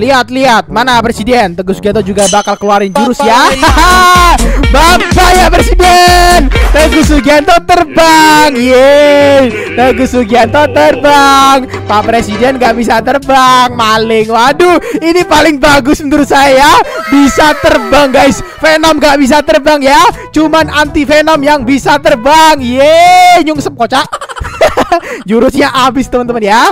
Lihat, mana Presiden? Teguh Sugianto juga bakal keluarin jurus ya. Bapak ya Presiden. Teguh Sugianto terbang. Yeay. Teguh Sugianto terbang. Pak Presiden gak bisa terbang. Maling. Waduh, ini paling bagus menurut saya. Bisa terbang guys. Venom gak bisa terbang ya. Cuman anti Venom yang bisa terbang. Yeay, nyungsep kocak. Jurusnya habis teman-teman ya.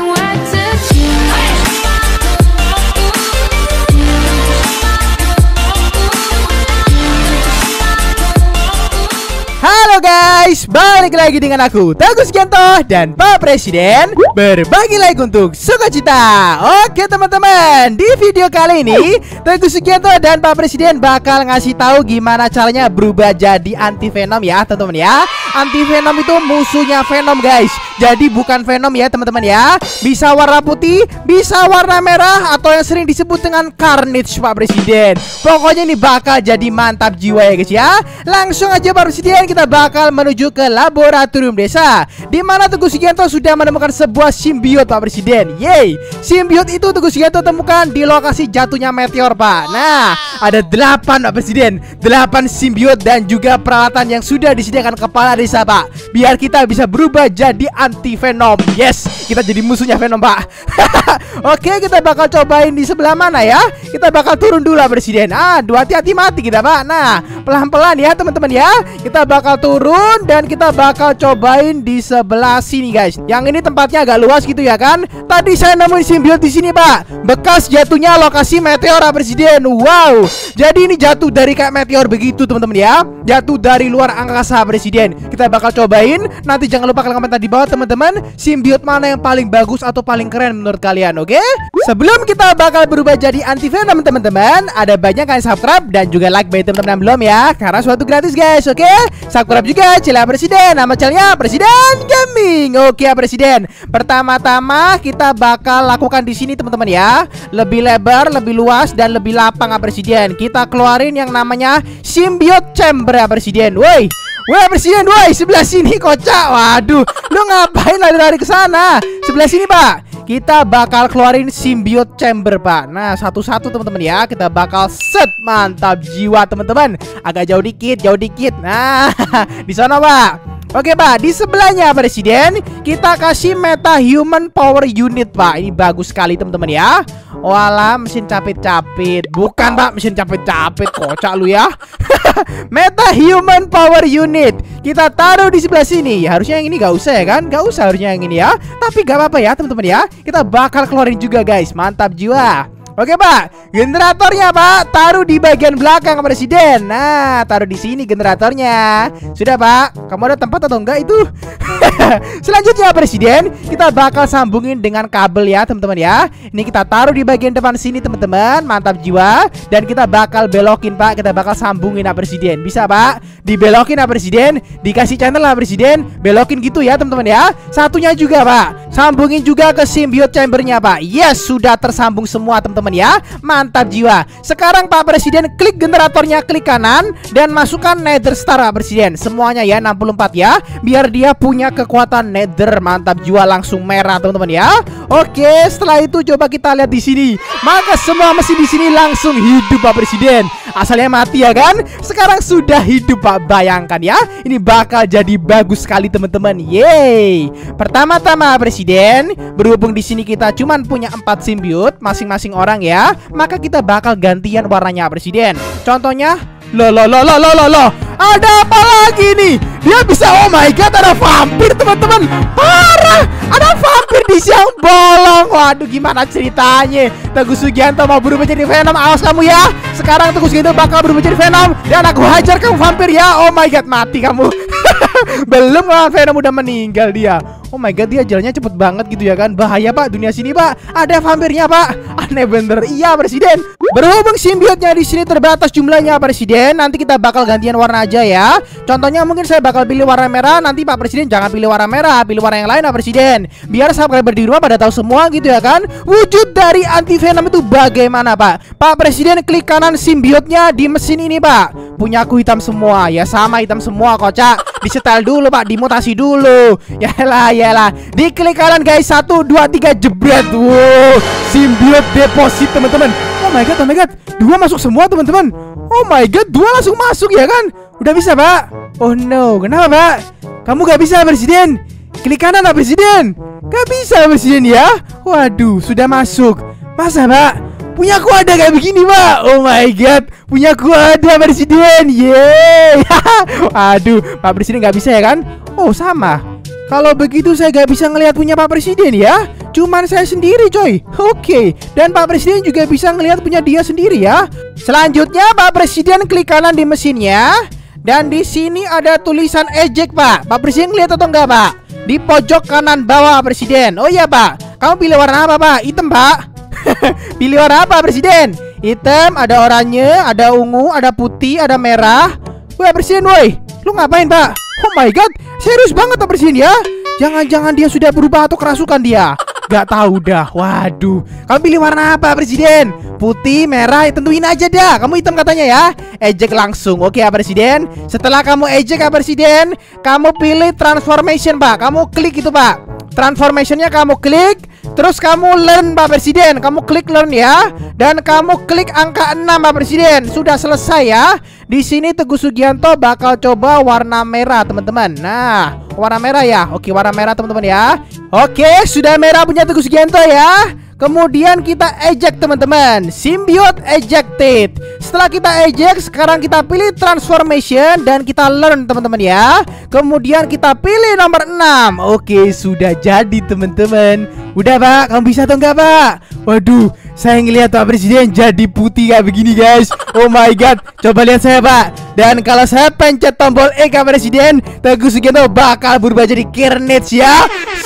Halo guys, balik lagi dengan aku Teguh Sugianto dan Pak Presiden berbagi like untuk sukacita. Oke teman-teman, di video kali ini Teguh Sugianto dan Pak Presiden bakal ngasih tahu gimana caranya berubah jadi anti Venom ya teman-teman ya. Anti Venom itu musuhnya Venom guys. Jadi bukan Venom ya teman-teman ya. Bisa warna putih, bisa warna merah, atau yang sering disebut dengan Carnage Pak Presiden. Pokoknya ini bakal jadi mantap jiwa ya guys ya. Langsung aja Pak Presiden, kita bakal menuju ke laboratorium desa, di mana Teguh Sugianto sudah menemukan sebuah simbiot Pak Presiden. Yeay, simbiot itu Teguh Sugianto temukan di lokasi jatuhnya meteor Pak. Nah, ada 8 Pak Presiden, 8 simbiot dan juga peralatan yang sudah disediakan kepala desa Pak, biar kita bisa berubah jadi anti Venom. Yes, kita jadi musuhnya Venom Pak. Oke, kita bakal cobain di sebelah mana ya. Kita bakal turun dulu Pak Presiden. Aduh, hati-hati mati kita Pak. Nah, pelan-pelan ya teman-teman ya. Kita bakal turun dan kita bakal cobain di sebelah sini guys. Yang ini tempatnya agak luas gitu ya kan. Tadi saya nemuin simbiot di sini Pak, bekas jatuhnya lokasi meteor Pak Presiden. Wow, jadi ini jatuh dari kayak meteor begitu teman-teman ya. Jatuh dari luar angkasa Presiden. Kita bakal cobain. Nanti jangan lupa kalian komentar di bawah teman-teman, simbiot mana yang paling bagus atau paling keren menurut kalian, oke? Sebelum kita bakal berubah jadi anti Venom teman-teman, ada banyak kalian subscribe dan juga like bagi teman-teman belum ya, karena suatu gratis guys, oke? Subscribe juga channel Presiden, nama channelnya Presiden Gaming. Oke Presiden, pertama-tama kita bakal lakukan di sini teman-teman ya, lebih lebar, lebih luas dan lebih lapang Presiden. Kita keluarin yang namanya simbiot chamber Presiden. Woi, Presiden, woi, sebelah sini kocak. Waduh, lu ngapain lari-lari ke sana? Sebelah sini Pak, kita bakal keluarin simbiot chamber Pak. Nah, satu-satu teman-teman ya. Kita bakal set, mantap jiwa teman-teman. Agak jauh dikit. Nah, di sana Pak. Oke Pak, di sebelahnya Presiden kita kasih meta human power unit Pak. Ini bagus sekali teman-teman ya. Walah, mesin capit-capit. Bukan Pak, mesin capit-capit, kocak lu ya. Meta human power unit kita taruh di sebelah sini. Harusnya yang ini gak usah ya kan? Gak usah harusnya yang ini ya. Tapi gak apa-apa ya teman-teman ya. Kita bakal keluarin juga guys. Mantap jiwa. Oke Pak, generatornya Pak taruh di bagian belakang Presiden. Nah, taruh di sini generatornya. Sudah Pak, kamu ada tempat atau enggak itu? Selanjutnya Presiden, kita bakal sambungin dengan kabel ya teman-teman ya. Ini kita taruh di bagian depan sini teman-teman. Mantap jiwa. Dan kita bakal belokin Pak. Kita bakal sambungin Presiden. Bisa Pak, dibelokin Presiden. Dikasih channel Presiden. Belokin gitu ya teman-teman ya. Satunya juga Pak, sambungin juga ke simbiot chambernya Pak. Yes, sudah tersambung semua teman-teman ya. Mantap jiwa. Sekarang Pak Presiden klik generatornya, klik kanan dan masukkan Nether Star Pak Presiden. Semuanya ya 64 ya, biar dia punya kekuatan Nether. Mantap jiwa, langsung merah teman-teman ya. Oke, setelah itu coba kita lihat di sini. Maka semua mesin di sini langsung hidup Pak Presiden. Asalnya mati ya kan? Sekarang sudah hidup Pak. Bayangkan ya. Ini bakal jadi bagus sekali teman-teman. Yeay. Pertama-tama Presiden, berhubung di sini kita cuman punya 4 simbiot masing-masing orang ya, maka kita bakal gantian warnanya Presiden. Contohnya, loh, ada apa lagi nih? Dia bisa, oh my god, ada vampir teman-teman. Parah, ada vampir di siang bolong. Waduh, gimana ceritanya? Teguh Sugianto mau berubah jadi Venom, awas kamu ya. Sekarang Teguh Sugianto bakal berubah jadi Venom dan aku hajar kamu vampir ya. Oh my god, mati kamu. Belum lawan Venom udah meninggal dia. Oh my god, dia jalannya cepet banget gitu ya kan. Bahaya Pak, dunia sini Pak. Ada vampirnya Pak. Aneh bener. Iya Presiden. Berhubung simbiotnya di sini terbatas jumlahnya Presiden, nanti kita bakal gantian warna aja ya. Contohnya mungkin saya bakal pilih warna merah. Nanti Pak Presiden jangan pilih warna merah, pilih warna yang lain Pak Presiden. Biar subscriber di rumah pada tahu semua gitu ya kan. Wujud dari anti Venom itu bagaimana Pak? Pak Presiden klik kanan simbiotnya di mesin ini Pak. punya aku hitam semua. Ya sama hitam semua kocak. Disetel dulu Pak, dimutasi dulu. Yalah. Diklik kanan guys, 1, 2, 3 jebret. Wow, simbiot deposit teman-teman. Oh my god, 2 masuk semua teman-teman. Oh my god, 2 langsung masuk ya kan? Udah bisa Pak. Oh no, kenapa Pak? Kamu gak bisa Presiden. Klik kanan Pak Presiden. Gak bisa Presiden ya. Waduh, sudah masuk. Masa Pak? Punya aku ada kayak begini Pak. Oh my god, punya aku ada Presiden. Yeay. Aduh, Pak Presiden gak bisa ya kan? Oh sama. Kalau begitu saya gak bisa ngelihat punya Pak Presiden ya. Cuman saya sendiri coy. Oke. Dan Pak Presiden juga bisa ngelihat punya dia sendiri ya. Selanjutnya Pak Presiden klik kanan di mesinnya. Dan di sini ada tulisan eject Pak. Pak Presiden lihat atau enggak Pak? Di pojok kanan bawah Presiden. Oh iya Pak. Kamu pilih warna apa Pak? Hitam Pak. Pilih warna apa Presiden? Hitam, ada oranye, ada ungu, ada putih, ada merah. Wah Presiden woi, lu ngapain Pak? Oh my god, serius banget Pak Presiden ya. Jangan-jangan dia sudah berubah atau kerasukan dia. Gak tahu dah. Waduh, kamu pilih warna apa Presiden? Putih, merah, tentuin aja dah. Kamu hitam katanya ya. Eject langsung. Oke ya Presiden. Setelah kamu eject ya Presiden, kamu pilih transformation Pak. Kamu klik itu Pak. Transformationnya kamu klik. Terus kamu learn Pak Presiden. Kamu klik learn ya. Dan kamu klik angka 6 Pak Presiden. Sudah selesai ya. Di sini Teguh Sugianto bakal coba warna merah teman-teman. Nah, warna merah ya. Oke, warna merah teman-teman ya. Oke, sudah merah punya Teguh Sugianto ya. Kemudian kita eject teman-teman. Symbiote ejected. Setelah kita eject, sekarang kita pilih transformation dan kita learn teman-teman ya. Kemudian kita pilih nomor 6. Oke, sudah jadi teman-teman. Udah Pak, kamu bisa atau enggak Pak? Waduh, saya ngelihat Pak Presiden jadi putih kayak begini guys. Oh my god, coba lihat saya Pak. Dan kalau saya pencet tombol E Pak Presiden, Teguh Sugianto bakal berubah jadi Carnage ya.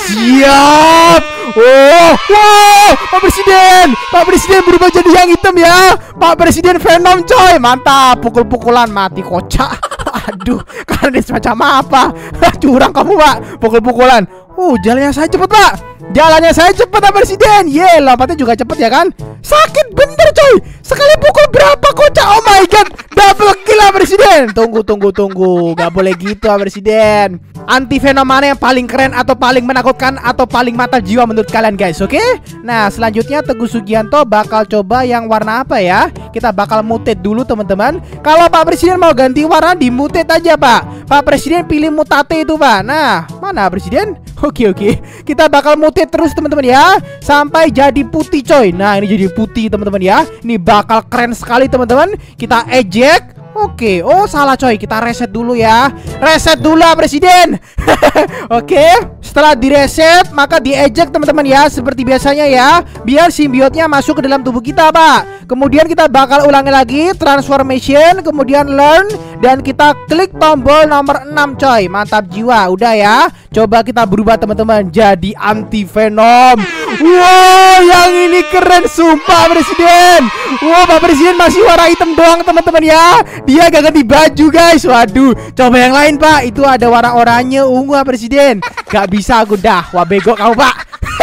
Siap. Oh, wow, Pak Presiden berubah jadi yang hitam ya. Pak Presiden Venom coy, mantap. Pukul-pukulan mati kocak. Aduh, Carnage macam apa? Curang kamu Pak, pukul-pukulan. Oh, jalannya saya cepet Pak. Jalannya saya cepet Pak Presiden. Ye, lompatnya juga cepet ya kan? Sakit bener coy. Sekali pukul berapa kocak? Oh my god, double kill Pak Presiden. Tunggu. Gak boleh gitu Pak Presiden. Anti Venom mana yang paling keren atau paling menakutkan atau paling mata jiwa menurut kalian guys? Oke? Nah, selanjutnya Teguh Sugianto bakal coba yang warna apa ya? Kita bakal mutate dulu teman-teman. Kalau Pak Presiden mau ganti warna, di mutate aja Pak. Pak Presiden pilih mutate itu Pak. Nah, mana Presiden? Oke. Kita bakal mutate terus teman-teman ya, sampai jadi putih coy. Nah, ini jadi putih teman-teman ya. Ini bakal keren sekali teman-teman. Kita eject. Oke, oh salah coy, kita reset dulu ya. Reset dulu Presiden. Oke, setelah direset maka di-eject teman-teman ya, seperti biasanya ya, biar simbiotnya masuk ke dalam tubuh kita Pak. Kemudian kita bakal ulangi lagi transformation, kemudian learn, dan kita klik tombol nomor 6 coy. Mantap jiwa, udah ya. Coba kita berubah teman-teman jadi anti Venom. Wow, yang ini keren sumpah Presiden. Wow, Pak Presiden masih warna hitam doang teman-teman ya. Dia gak ganti baju guys. Waduh, coba yang lain Pak. Itu ada warna oranye, ungu Pak Presiden. Gak bisa aku dah. Wah bego kamu Pak.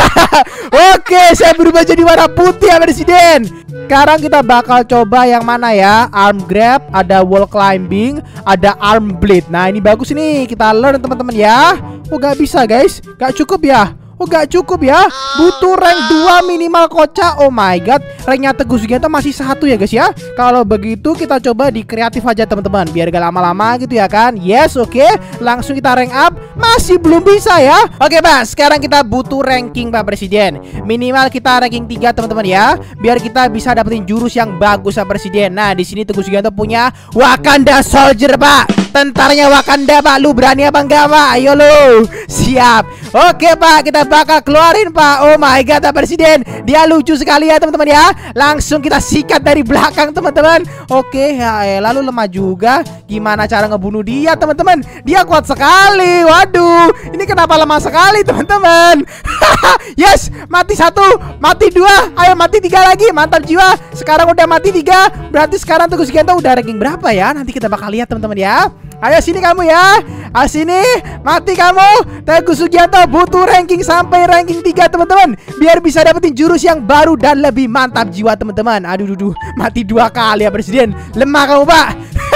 Oke, saya berubah jadi warna putih ya Presiden. Sekarang kita bakal coba yang mana ya? Arm grab, ada wall climbing, ada arm blade. Nah ini bagus nih, kita learn teman-teman ya. Oh gak bisa guys, gak cukup ya. Oh gak cukup ya, butuh rank 2 minimal kocak. Oh my god, ranknya Teguh Sugianto masih 1 ya guys ya. Kalau begitu kita coba di kreatif aja teman-teman, biar gak lama-lama gitu ya kan. Yes, oke, langsung kita rank up. Masih belum bisa ya. Oke Pak, sekarang kita butuh ranking Pak Presiden. Minimal kita ranking 3 teman-teman ya, biar kita bisa dapetin jurus yang bagus Pak Presiden. Nah di sini Teguh Sugianto punya Wakanda Soldier Pak. Tentaranya Wakanda Pak, lu berani apa enggak Pak? Ayo lu. Siap. Oke Pak, kita bakal keluarin Pak. Oh my god Pak Presiden, dia lucu sekali ya teman-teman ya. Langsung kita sikat dari belakang teman-teman. Oke ya, lalu lemah juga. Gimana cara ngebunuh dia teman-teman? Dia kuat sekali. Waduh, ini kenapa lemah sekali teman-teman? Yes, mati 1, mati 2, ayo mati 3 lagi. Mantap jiwa, sekarang udah mati 3. Berarti sekarang Teguh Sugianto udah ranking berapa ya? Nanti kita bakal lihat teman-teman ya. Ayo sini kamu ya. Sini, mati kamu. Teguh Sugianto butuh ranking sampai ranking 3 teman-teman, biar bisa dapetin jurus yang baru dan lebih mantap jiwa teman-teman. Aduh, mati 2 kali ya Presiden. Lemah kamu Pak.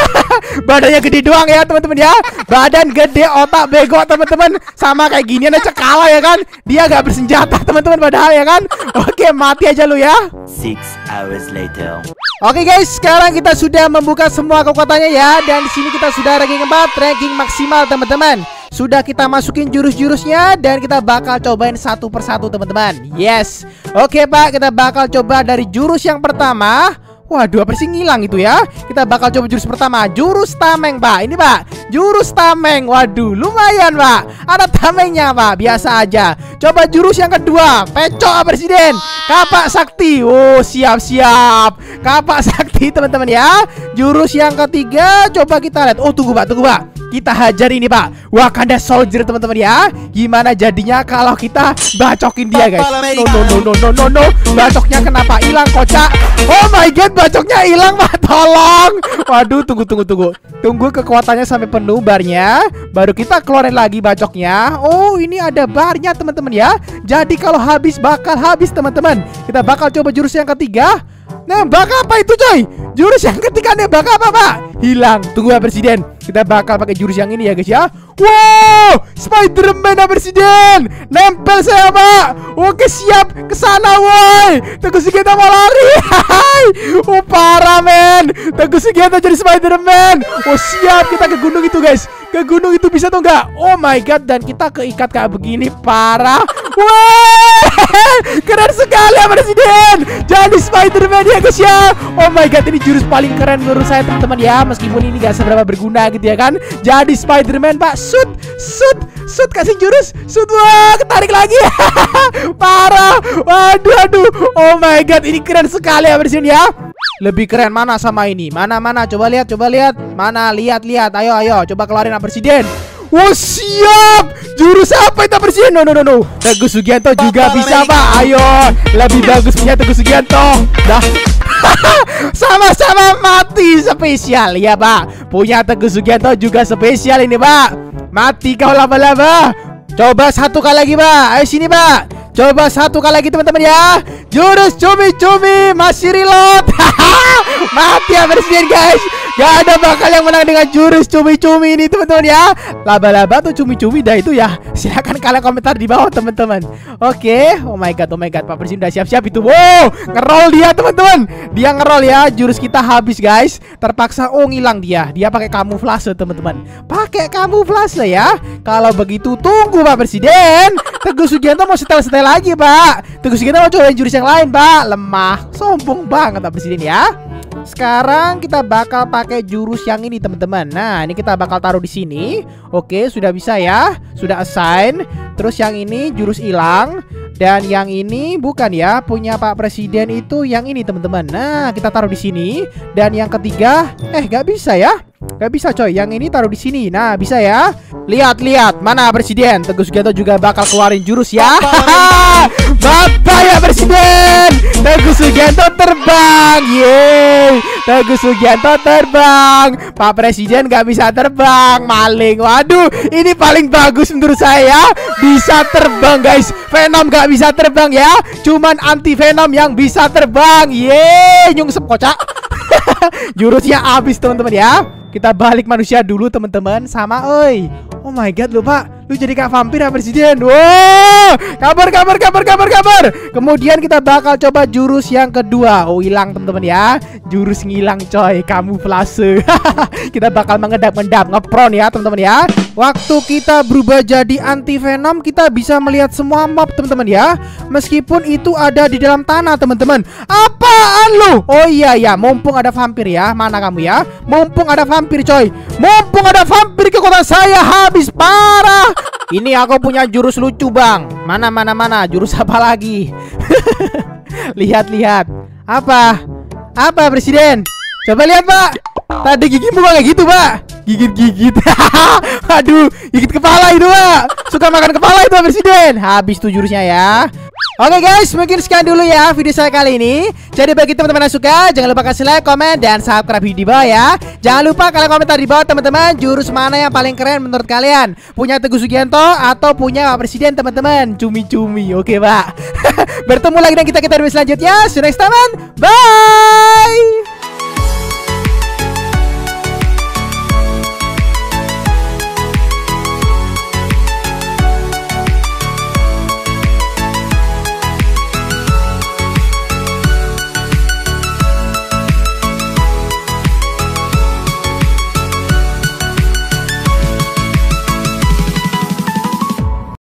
Badannya gede doang ya teman-teman ya. Badan gede, otak bego teman-teman. Sama kayak ginian aja kalah ya kan. Dia gak bersenjata teman-teman padahal ya kan. Oke, mati aja lu ya. 6 hours later. Oke guys, sekarang kita sudah membuka semua kekuatannya ya. Dan di sini kita sudah ranking 4, ranking maksimal teman-teman. Sudah kita masukin jurus-jurusnya dan kita bakal cobain satu persatu teman-teman. Yes. Oke Pak, kita bakal coba dari jurus yang pertama. Waduh, apa sih ngilang itu ya? Kita bakal coba jurus pertama, jurus tameng Pak. Ini Pak, jurus tameng. Waduh, lumayan Pak. Ada tamengnya Pak, biasa aja. Coba jurus yang kedua, pecok Presiden, kapak sakti. Oh, siap-siap. Kapak sakti teman-teman ya. Jurus yang ketiga, coba kita lihat. Oh, tunggu Pak, tunggu Pak. Kita hajar ini Pak, Wakanda Soldier teman-teman ya. Gimana jadinya kalau kita bacokin dia guys? No. Bacoknya kenapa hilang kocak? Oh my god, bacoknya hilang Pak, tolong. Waduh, tunggu. Tunggu kekuatannya sampai penuh barnya, baru kita keluarin lagi bacoknya. Oh, ini ada barnya teman-teman ya. Jadi kalau habis bakal habis teman-teman. Kita bakal coba jurus yang ketiga. Nembak apa itu coy? Jurus yang ketiga nembak apa Pak? Hilang. Tunggu ya Presiden. Kita bakal pakai jurus yang ini ya guys ya. Wow, Spider-Man ya Presiden. Nempel saya Pak. Oke siap, kesana woi. Teguh Sugiyarto mau lari. Oh parah men. Teguh Sugiyarto jadi Spider-Man. Oh siap, kita ke gunung itu guys. Ke gunung itu bisa tuh enggak? Oh my god, dan kita keikat kayak begini, parah. Wah, keren sekali ya Presiden. Jadi Spider-Man ya guys ya. Oh my god, ini jurus paling keren menurut saya teman-teman ya. Meskipun ini gak seberapa berguna gitu ya kan. Jadi Spider-Man Pak, shoot, kasih jurus, shoot. Wah, ketarik lagi. Parah. Waduh. Oh my god, ini keren sekali ya Presiden ya. Lebih keren mana sama ini? Mana? Coba lihat. Mana? Lihat. Ayo. Coba keluarin Presiden. Oh siap. Jurus apa itu Presiden? No. Teguh Sugiyarto juga bisa Pak. Ayo. Lebih bagus punya Teguh Sugiyarto. Dah. Sama-sama mati spesial ya Pak. Punya Teguh Sugiyarto juga spesial ini Pak. Mati kau laba-laba. Coba satu kali lagi Pak. Ayo sini Pak. Coba satu kali lagi teman-teman ya. Jurus cumi-cumi masih reload. Mati ya Presiden guys. Gak ada bakal yang menang dengan jurus cumi-cumi ini teman-teman ya. Laba-laba tuh cumi-cumi dah itu ya. Silakan kalian komentar di bawah teman-teman. Oke. Oh my god Pak Presiden udah siap-siap itu. Wow, ngerol dia teman-teman. Dia ngerol ya. Jurus kita habis guys. Terpaksa ngilang dia. Dia pakai kamuflase teman-teman. Pakai kamuflase ya. Kalau begitu tunggu Pak Presiden. Teguh Sugiyarto mau setel-setel lagi Pak. Teguh Sugiyarto mau cobain jurus yang lain Pak. Lemah, sombong banget Pak Presiden ya. Sekarang kita bakal pakai jurus yang ini teman-teman. Nah, ini kita bakal taruh di sini. Oke, sudah bisa ya. Sudah assign. Terus yang ini jurus hilang. Dan yang ini bukan ya, punya Pak Presiden itu yang ini teman-teman. Nah, kita taruh di sini. Dan yang ketiga, gak bisa ya. Gak bisa coy, yang ini taruh di sini. Nah, bisa ya. Lihat, mana Presiden? Teguh Sugiyarto juga bakal keluarin jurus ya. Bapak ya Presiden. Teguh Sugiyarto terbang. Yeay. Teguh Sugiyarto terbang. Pak Presiden gak bisa terbang. Maling. Waduh, ini paling bagus menurut saya. Bisa terbang guys. Venom gak bisa terbang ya. Cuman anti Venom yang bisa terbang. Yeay, nyungsep kocak. Jurusnya habis teman-teman ya. Kita balik manusia dulu teman-teman. Sama oi. Oh my god lu Pak, lu jadi kayak vampir ya Presiden. Wow, kabar. Kemudian kita bakal coba jurus yang kedua. Oh hilang teman-teman ya. Jurus ngilang coy, kamuflase. Kita bakal mengedap-edap, ngepron ya teman-teman ya. Waktu kita berubah jadi anti Venom, kita bisa melihat semua mob teman-teman ya. Meskipun itu ada di dalam tanah teman-teman. Apaan lu? Oh iya, mumpung ada vampir ya. Mana kamu ya? Mumpung ada vampir coy. Mumpung ada vampir, kekuatan saya habis parah. Ini aku punya jurus lucu bang. Mana jurus apa lagi? Lihat. Apa Presiden? Coba lihat Pak. Tadi gigimu kayak gitu Pak. Gigit. Aduh, gigit kepala itu Pak. Suka makan kepala itu Presiden. Habis tuh jurusnya ya. Oke guys, mungkin sekian dulu ya video saya kali ini. Jadi bagi teman-teman yang suka, jangan lupa kasih like, komen, dan subscribe video di bawah ya. Jangan lupa kalian komentar di bawah teman-teman, jurus mana yang paling keren menurut kalian. Punya Teguh Sugiyarto atau punya Pak Presiden teman-teman. Cumi-cumi, oke Pak. Bertemu lagi dengan kita di video selanjutnya. See you next time, bye.